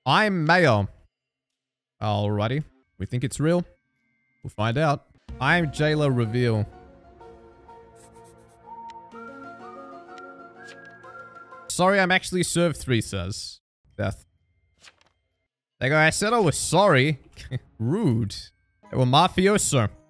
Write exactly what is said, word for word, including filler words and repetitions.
I'm mayor. Alrighty. We think it's real. We'll find out. I'm jailer reveal. Sorry, I'm actually served three, says Beth. They go, I said I was sorry. Rude. They were mafioso.